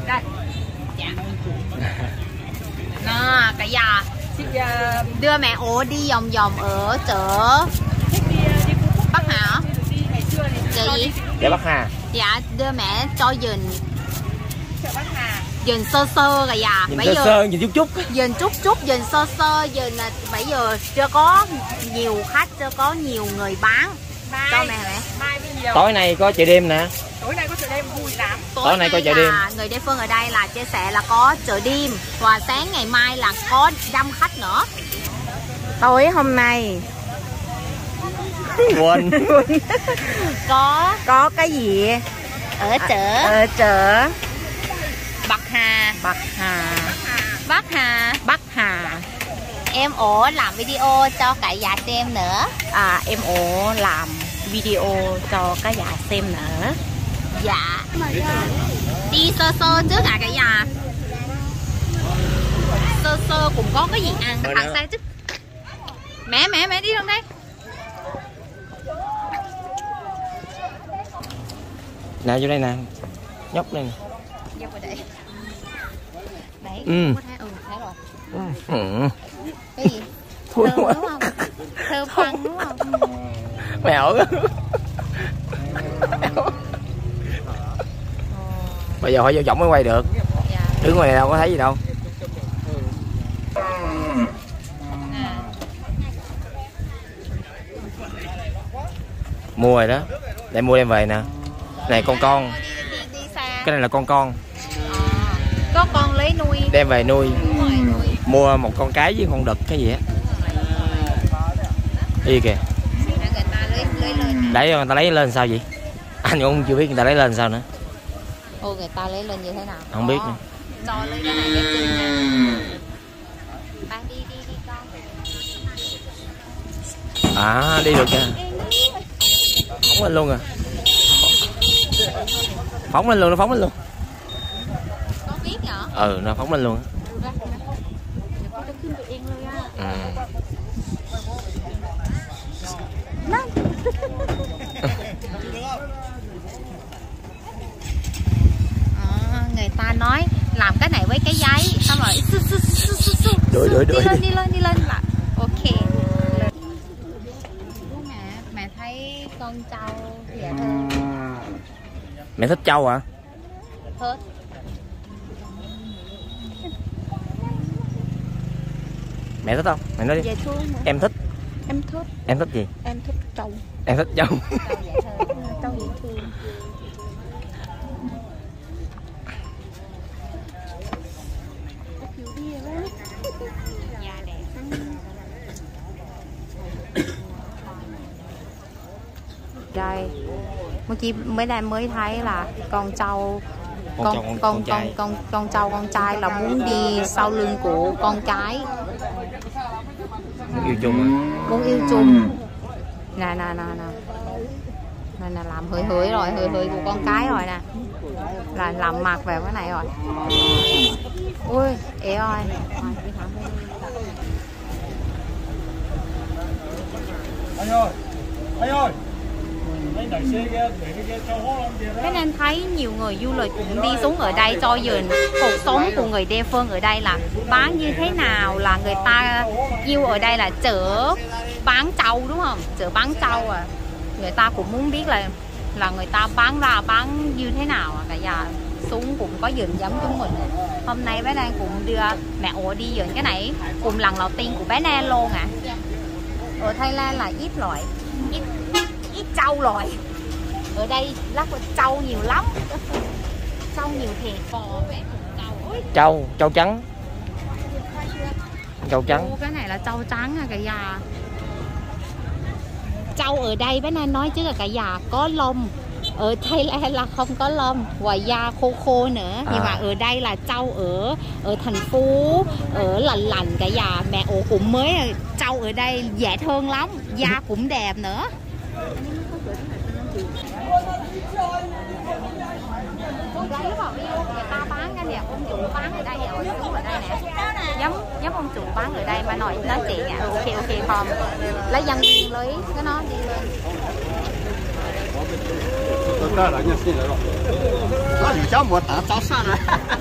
Đây. Dạ. Nó cả nhà đưa mẹ ổ đi vòng vòng ở chợ Bắc Hà. Chợ gì? Chợ Bắc Hà. Dạ, đưa mẹ cho dừng chợ Bắc Hà. Dừng sơ sơ cả nhà. Nhìn sơ sơ, nhìn chút chút. Dừng chút chút, dừng sơ sơ, dừng là bây giờ chưa có nhiều khách, chưa có nhiều người bán. Cho mẹ mẹ. Tối nay có chợ đêm nè. Tối nay có chợ đêm vui lắm. Tối nay có chợ đêm. Người địa phương ở đây là chia sẻ là có chợ đêm và sáng ngày mai là có đông khách nữa. Tối hôm nay Quên. có cái gì ở chợ? Ở chợ Bắc Hà. Bắc Hà. Bắc Hà. Bắc Hà. Em ổ làm video cho cả nhà xem nữa. Em ổ làm video cho cả nhà xem nữa. Dạ. Đi sơ sơ trước cả nhà. Sơ sơ cũng có cái gì ăn. Ăn sao chứ? Mẹ đi đâu đây? Nè vô đây nè. Nhóc đây nè. Vô vào đây. Đấy. Thấy rồi. Cái gì? Thơm đúng không? Thơm phân đúng không? Mèo. Bây giờ phải vô giọng mới quay được. Dạ. Đứng ngoài này đâu có thấy gì đâu. Mua rồi đó. Để mua đem về nè. Này con. Cái này là con. Có con lấy nuôi. Đem về nuôi. Mua một con cái với con đực cái gì á. Đi kìa. Để người ta lấy lên sao vậy? Anh cũng chưa biết người ta lấy lên sao nữa. Ô, người ta lấy lên như thế nào? Không biết nữa. Cho lấy cái này cái chân nha. Ba đi con. Đi được kìa. Phóng lên luôn à. Phóng lên luôn, nó phóng lên luôn. Có biết hả? Nó phóng lên luôn á. Người ta nói làm cái này với cái giấy xong rồi đi lên là ok. Mẹ thấy con trâu dễ thương. Mẹ thích trâu hả? Thích. Mẹ thích không? Mẹ nói đi. Dễ thương. Em thích. Em thích gì? Em thích trâu. Em thích trâu. Trâu dễ thương. Đây, mới đây mới thấy là con trâu con trâu con trai là muốn đi sau lưng của con cái. Yêu chung. Muốn yêu chung. Nè làm hơi rồi, hơi của con cái rồi nè. Là làm mặt vào cái này rồi. Ui, ế ơi. Anh ơi. Thế nên thấy nhiều người du lịch cũng đi xuống ở đây cho dừng cuộc sống của người địa phương ở đây là bán như thế nào, là người ta yêu ở đây là chợ bán trâu đúng không? Chợ bán trâu à. Người ta cũng muốn biết là người ta bán ra bán như thế nào cả nhà xuống cũng có dừng giống chúng mình. Hôm nay bé Nan cũng đưa mẹ ổ đi dừng cái này cùng lần đầu tiên của bé Nan luôn à. Ở Thái Lan là ít loại ít trâu loại. Ở đây lắc trâu nhiều lắm. Trâu nhiều thiệt. Trâu trắng. Trâu trắng. Cái này là trâu trắng à cả nhà. Trâu ở đây bé Nan nói chứ là cả nhà có lông. Ở Thái Lan là không có lông và da khô nữa. Nhưng mà ở đây là trâu ở thành phố ở lành cả nhà. Mẹ ổ cũng mới trâu ở đây dễ thương lắm, da cũng đẹp nữa. Người ta bán cái nè, ông chủ bán ở đây rồi, xuống ở đây nè. Giống ông chủ bán ở đây mà nói chuyện à. Ok không. Lấy dân viên lấy cái nó đi lên. 这了，你信了咯？那有家没打早上了。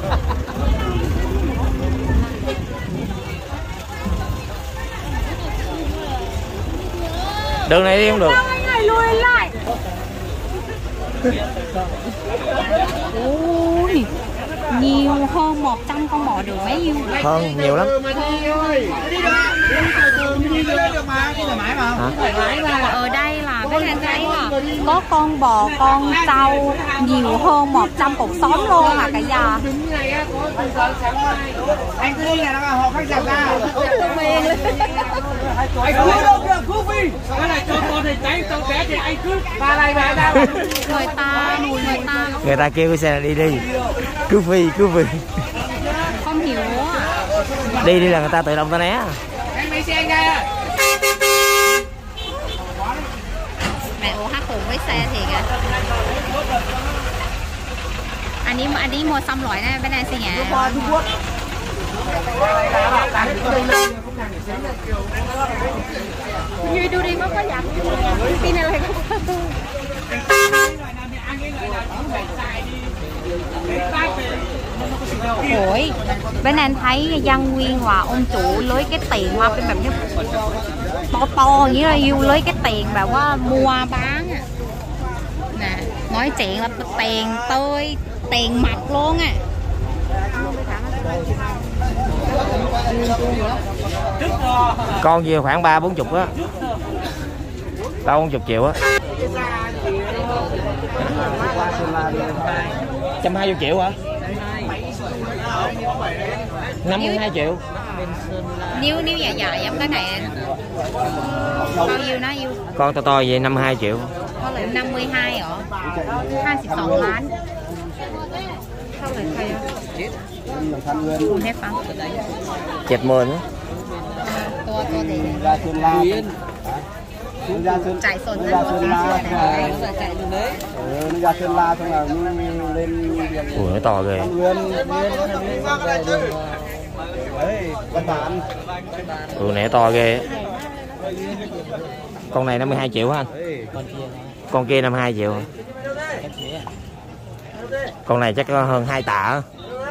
Đường này đi không được. Lùi lại. Ôi, nhiều hơn 100 con bò được mấy nhiêu? Hơn nhiều lắm. Hả? Ở đây là các anh thấy là có con bò, con trâu nhiều hơn 100 cuộc sống luôn hả cả nhà? Anh cứ đi là nó họ khách sạn ra. Anh cứ đâu được cứ vì. Cái này cho con thì cháy cho bé thì anh cứ ba này về ra. Người ta kêu cái xe này đi cứ phi Không hiểu à. đi là người ta tự động ta né. Anh mấy xe anh đây à? Mẹ ủa hát cùng với xe thì kìa. Anh đi mua xong rồi nè, bên đây xe nhà. Duy đu đi mới có dặn. Khi nào thì không có. Ủa, bên anh thấy dân nguyên và ông chủ lấy cái tiền qua bênแบบnhư to như là yêu lấy cái tiềnแบบว่า mua bán nè, nói chuyện là tiền tươi, tiền mặt luôn à. Con gì khoảng 30-40 á, 30-40 triệu á. 120 triệu hả? 52 triệu. Nếu dài dài giống cái này bao nhiêu nó yêu? Con to vậy 52 triệu. Có là 52 hả? 52 ล้าน เท่าไหร่ใครอ่ะคุณให้ฟัง 70 nữa. ตัวเด็ก Ra Sơn La. chạy sồn ra một tí chưa này chạy được đấy. Nó ra Sơn La xong là lên đường. Ủa nó to ghê. Đấy, Văn Bản. Này to ghê. Con này 52 triệu hả anh? Con kia 52 triệu. Con này chắc có hơn 2 tạ.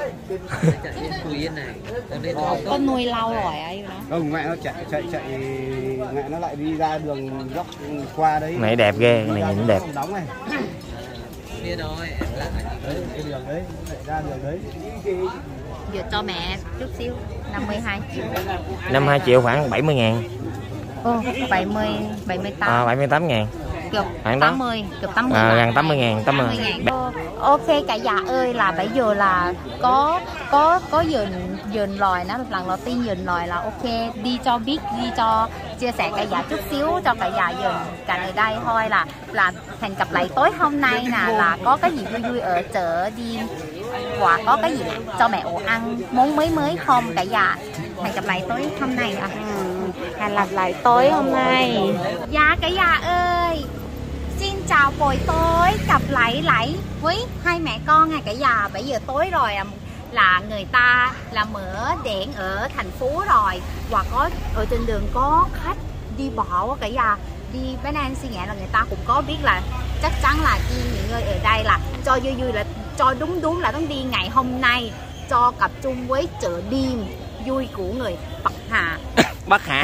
Con nuôi lâu rồi ấy nó. Không, mẹ nó chạy mẹ nó lại đi ra đường dốc qua đấy. Này đẹp ghê, cái này nhìn đẹp. Đóng này. Đấy, cái đường đấy, ra đường đấy. Giờ cho mẹ chút xíu 52 triệu. 52 triệu khoảng 70.000. 78. 78 ngàn. กือบ 80, กือบ 80 gần 80.000, 80.000. Ok cả nhà ơi, là bây giờ là có dừng lời nó lần đầu tiên dừng lời là ok, đi cho biết, đi cho chia sẻ cả nhà chút xíu cho cả nhà dừng cả ở đây thôi, là hẹn gặp lại tối hôm nay nè, là có cái gì vui vui ở chợ đi, hoặc có cái gì cho mẹ ổ ăn món mới không cả nhà. Hẹn gặp lại tối hôm nay à. Hẹn gặp lại tối hôm nay. Dạ cả nhà ơi, xin chào buổi tối, gặp lại với hai mẹ con nha cả nhà. Bây giờ tối rồi là người ta là mở đèn ở thành phố rồi, và có ở trên đường có khách đi bộ cả nhà. Đi bên An suy nghĩ là người ta cũng có biết là chắc chắn là đi những người ở đây là cho vui là cho đúng làต้องđi ngày hôm nay, cho tập trung với chợ đêm vui của người Bắc Hà. Bắc Hà.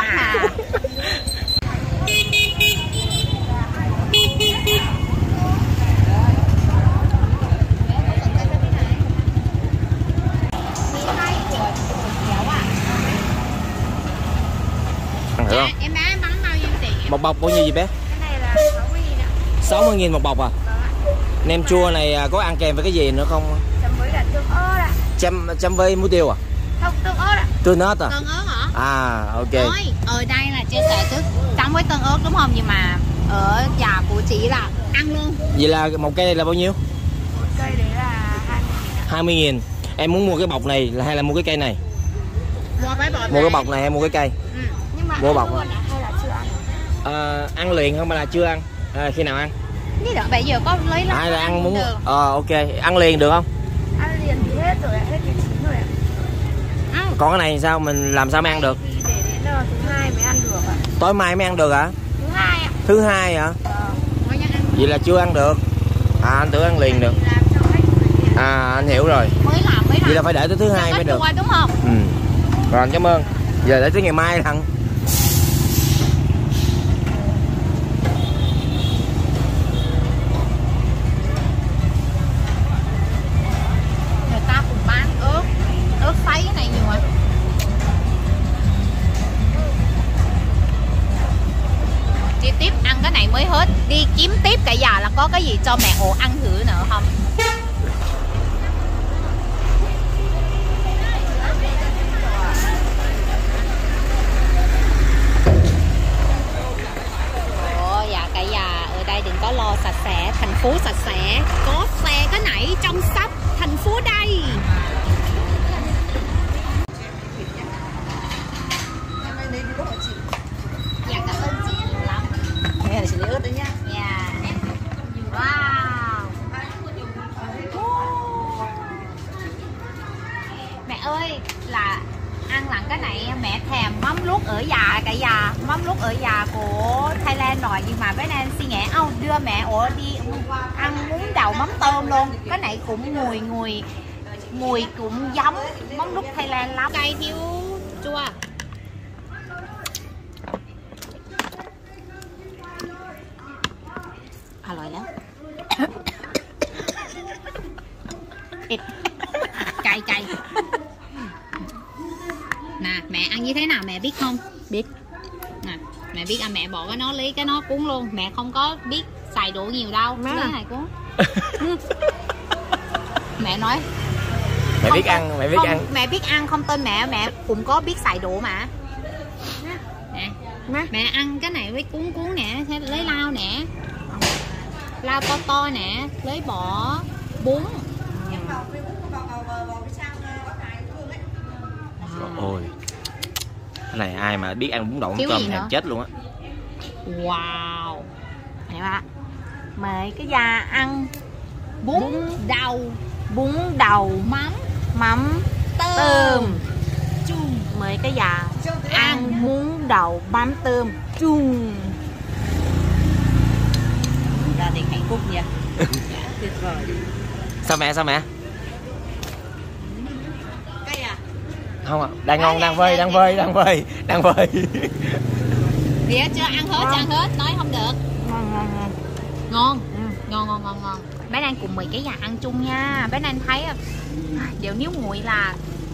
Ăn thử không? Em bán bao nhiêu tiền? Một bọc bao nhiêu gì bé? Cái này là 60.000 một bọc à? Nem chua này có ăn kèm với cái gì nữa không? chấm với cả tương ớt ạ. Chấm với muối tiêu à? Không, tương ớt ạ. Tương ớt à? Tương ớt hả? À ok. Ôi, ở đây là chia sẻ trước chấm với tương ớt đúng không? Nhưng mà ở nhà của chị là ăn luôn. Vậy là một cây này là bao nhiêu? Một cây đấy là 20.000. Em muốn mua cái bọc này hay là mua cái cây này? Mua cái bọc này hay mua cái cây? Nhưng mà mua bọc hay là chưa ăn? Ăn liền không hay là chưa ăn? Khi nào ăn? Như đó bây giờ có lấy lắm. Hay là ăn muốn được. Ok, ăn liền được không? Ăn liền thì hết rồi, hết cái chín rồi ạ. Còn cái này sao mình làm sao mới ăn được? Để đến thứ hai mới ăn được ạ. Tối mai mới ăn được hả? Thứ hai ạ. Thứ hai hả? Mới ăn Vậy là chưa ăn được. À anh tưởng ăn liền được. À anh hiểu rồi. Mới làm. Vậy là phải đợi tới thứ hai mới được. Đúng không? Ừ. Rồi anh cảm ơn. Giờ để tới ngày mai thằng. Người ta cũng bán ớt sấy cái này nhiều mà. Đi tiếp ăn cái này mới hết. Đi kiếm tiếp cả nhà là có cái gì cho mẹ ổ ăn thử nữa không? Dạ cả nhà ở đây đừng có lo sạch sẽ, thành phố sạch sẽ, có xe cái này trong sắp thành phố đây. Dạ cảm ơn chị nhiều lắm. Nghe là xử lý ớt đấy nhá. Dạ. Wow. Mẹ ơi, là ăn lần cái này mẹ thèm mắm ruốc ở già cả nhà, mắm ruốc ở già của Thái rồi, nhưng mà bữa nay suy nghĩ đưa mẹ ổ đi ăn bún đậu mắm tôm luôn. Cái này cũng mùi cũng giống mắm ruốc Thái Lan lắm. Cay thiếu chua. Alright lắm. Cay. Nè mẹ ăn như thế nào mẹ biết không? Biết. Nè mẹ biết mẹ bỏ cái nó lấy cái nó cuốn luôn. Mẹ không có biết xài đồ nhiều đâu. Lấy này cuốn. Mẹ nói mẹ biết ăn, mẹ biết ăn. Mẹ biết ăn không tên mẹ cũng có biết xài đồ mà. Nè mẹ ăn cái này với cuốn nè, lấy lau nè, lau to nè, lấy bỏ bún. Ôi cái này ai mà biết ăn bún đậu mắm tôm thì chết luôn á. Wow này ba, mời cái da ăn bún đậu mắm tôm. Mời cái già ăn bún đậu mắm tôm chung. Gia đình hạnh phúc nha. Tuyệt vời. Sao mẹ? Cay à? Không ạ, đang ngon, đang vơi. Dạ chưa ăn hết, nói không được. Ngon. Bé đang cùng 10 cái nhà ăn chung nha. Bé đang thấy đều nếu nguội là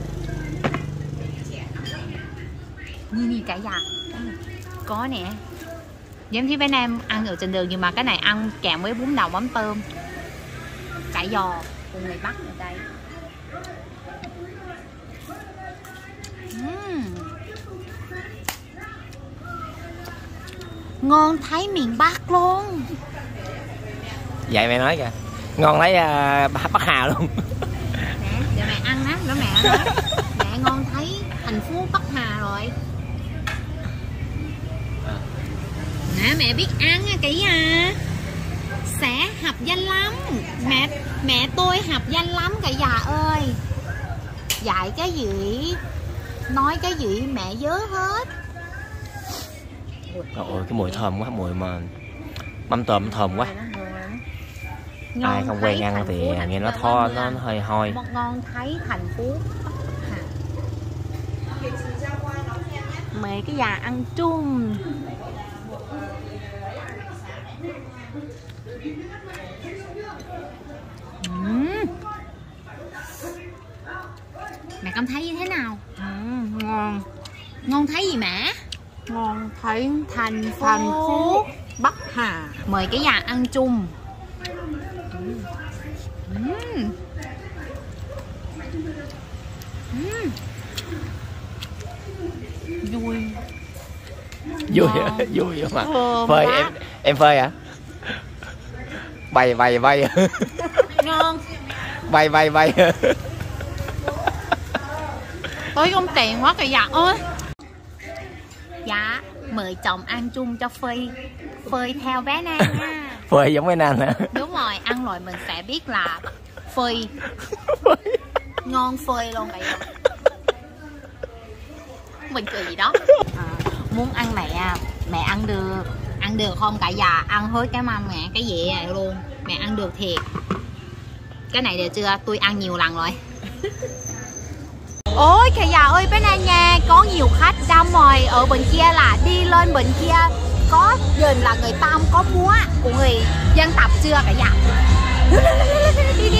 như cả nhà có nè. Giống như bé Nam ăn ở trên đường, nhưng mà cái này ăn kèm với bún đậu mắm tôm, cải giò của người Bắc ở đây. Ngon thấy miền Bắc luôn. Vậy mẹ nói kìa, ngon thấy Bắc Hà luôn. Nè, giờ mẹ ăn á, đó mẹ nói mẹ ngon thấy thành phố Bắc Hà rồi. Nè mẹ biết ăn á kỹ à, sẽ học danh lắm. Mẹ tôi học danh lắm cả nhà ơi. Dạy cái gì, nói cái gì mẹ nhớ hết. Ôi cái mùi thơm quá, mùi mà mắm tôm thơm quá. Ai không quen ăn thì nghe nó nó hơi hôi. Ngon thấy thành phố Bắc Hà. Mời cái già ăn chung. Mẹ cảm thấy như thế nào? Ngon thấy gì mẹ? Ngon thấy thành phố Bắc Hà. Mời cái nhà ăn chung. Vui mà. Phơi em phơi hả? Bay Ngon. Bay Tối không tiền quá kìa dạ ơi. Dạ mời chồng ăn chung cho phơi theo bé Nam nha. Phơi giống bé Nam hả? Đúng rồi, ăn rồi mình sẽ biết là phơi. Ngon phơi luôn vậy. Mình cười gì đó. Muốn ăn mẹ ăn được, ăn được không? Cả già ăn hết cái mâm mẹ, cái dĩa này luôn. Mẹ ăn được thiệt. Cái này được chưa? Tôi ăn nhiều lần rồi. Ôi cả già ơi, bên này nha, có nhiều khách ra mời. Ở bên kia là đi lên bên kia có nhìn là người ta có múa của người dân tộc chưa cả nhà. Đi.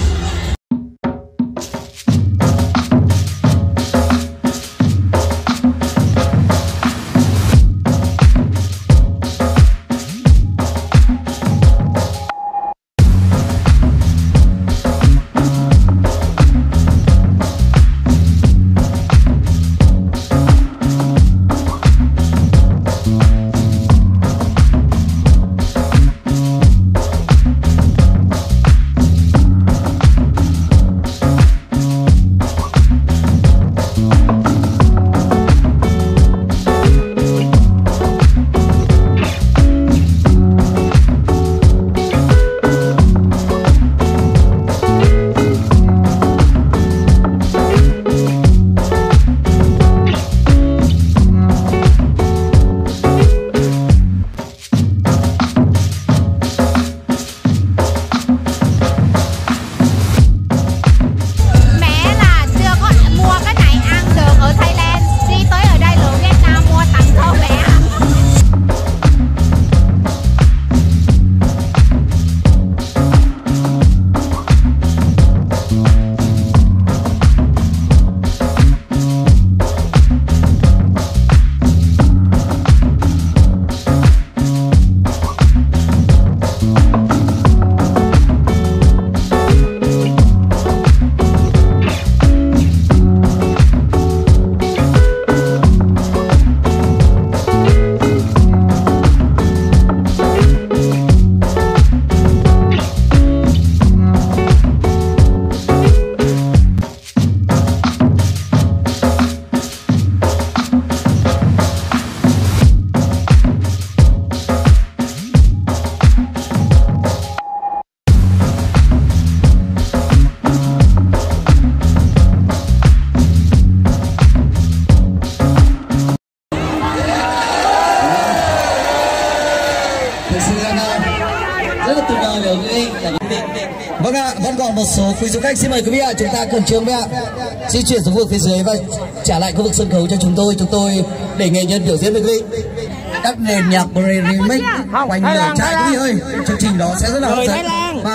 Vâng ạ, vẫn còn một số quý du khách, xin mời quý vị ạ, chúng ta cùng trường ạ, di chuyển xuống vực phía dưới và trả lại khu vực sân khấu cho chúng tôi để nghệ nhân biểu diễn với quý vị. Các nền nhạc remix quanh lửa trái quý vị ơi, chương trình đó sẽ rất là hấp dẫn. Và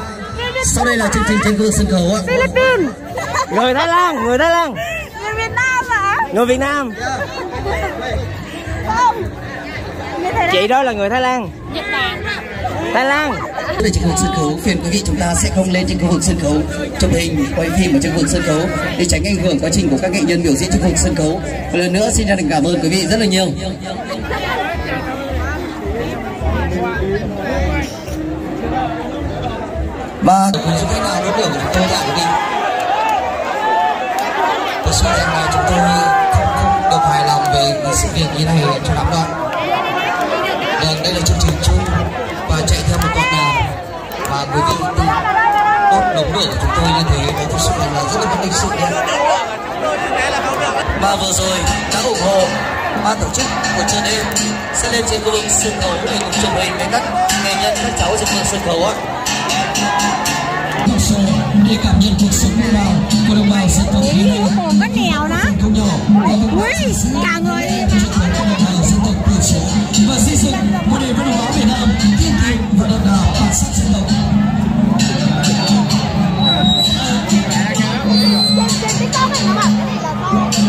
sau đây là chương trình trên khu vực sân khấu ạ. Philippines, người Thái Lan, người Việt Nam hả? Người Việt Nam. Không. Chị đó là người Thái Lan. Nhật Bản. Thái Lan. Đây trên khu vực sân khấu, phiền quý vị chúng ta sẽ không lên trên khu vực sân khấu chụp hình quay phim ở trên khu vực sân khấu để tránh ảnh hưởng quá trình của các nghệ nhân biểu diễn trên khu vực sân khấu. Một lần nữa xin chân thành cảm ơn quý vị rất là nhiều. Và quý du khách nào đối tượng của chúng tôi là quý vị. Tôi xin rằng là chúng tôi không được hài lòng về sự việc như này cho lắm đâu. Đây là chương trình chung và chạy theo một con nào và quý vị tốt đống lửa của chúng tôi như thế và thực sự là rất là lịch sự nhé. Và vừa rồi đã ủng hộ ban tổ chức của chương đêm sẽ lên trên khu vực sân khấu để cùng chụp hình với các nghệ nhân các cháu trên khu vực sân khấu ạ. Để cảm nhận cuộc sống của đồng bào dân tộc Việt Nam. Còn có nèo đó. Ui, cả người. Và xây dựng một nền văn hóa Việt Nam tiên tiến và đậm đà bản sắc dân tộc. Trên TikTok này nó bảo cái này là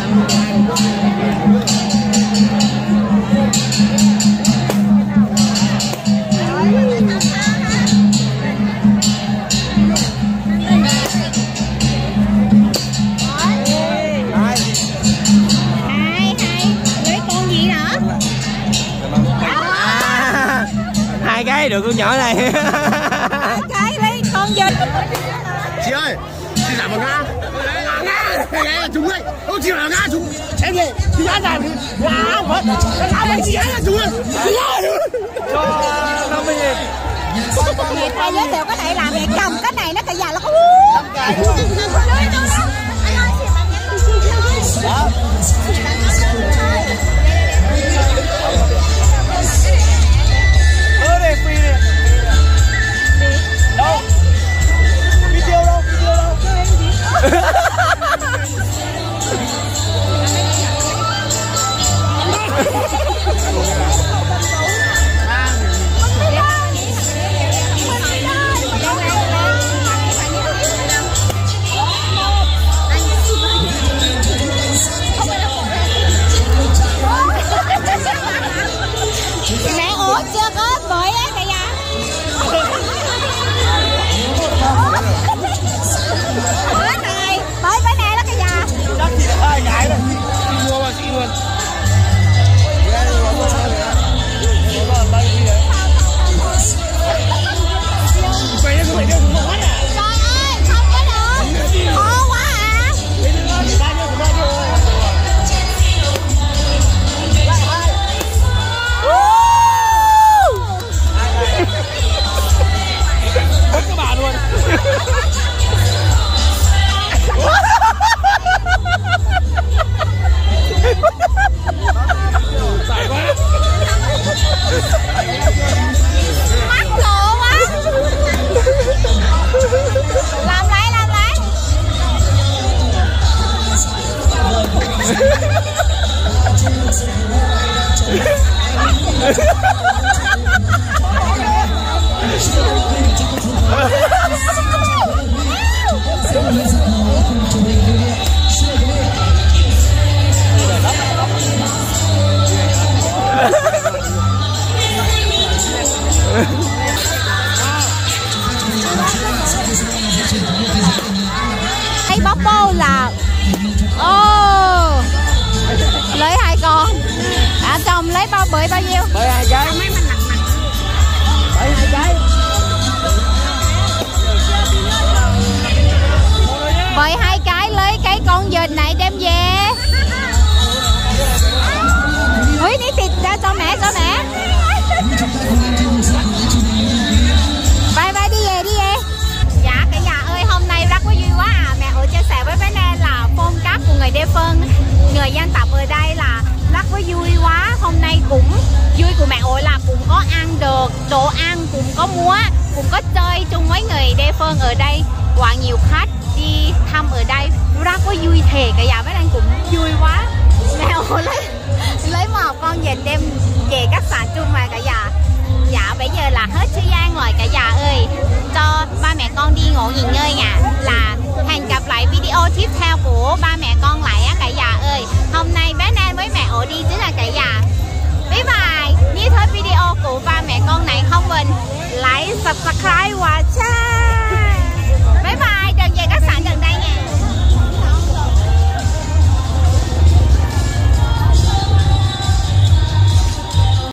hai cái được con nhỏ này. cái đi con vịt. Chị ơi, chị làm một ngã. Ngã là chúng đấy. Không chịu là ngã chúng. Em này, chị ngã làm ngã mất. Ngã mấy chị là chúng. Cho 50.000. Người ta giới thiệu cái này làm mẹ cầm cái này nó cả già nó có lên sân khấu cùng chụp hình lưu niệm. Xin mời quý vị. Đây bóc bô là lấy 2 con. Chồng lấy bao bưởi bao nhiêu? Bưởi 2 trái. Bưởi 2 trái. Bưởi 2 cái lấy cái con vịt này đem về. Ui đi thịt ra cho mẹ Bye đi về. Dạ cả nhà ơi, hôm nay rất vui quá à. Mẹ Ủi chia sẻ với bé Nên là phong cách của người địa phương, người dân tộc ở đây là rất vui quá. Hôm nay cũng vui của mẹ Ủi là cũng có ăn được đồ ăn, cũng có múa, cũng có chơi chung với người địa phương ở đây. Quá nhiều khách đi thăm ở đây rất có vui thiệt cả nhà. Bé Nên cũng vui quá. Mẹ Ủi lấy một con vịt đem về khách sạn chung mà cả nhà. Dạ bây giờ là hết thời gian rồi cả nhà ơi, cho ba mẹ con đi ngủ nghỉ ngơi nha. Là hẹn gặp lại video tiếp theo của ba mẹ con lại á cả nhà ơi. Hôm nay bé Nên với mẹ Ủi đi chính là cả nhà. Bye bye. Nếu thấy video của ba mẹ con này không quên like, subscribe và share.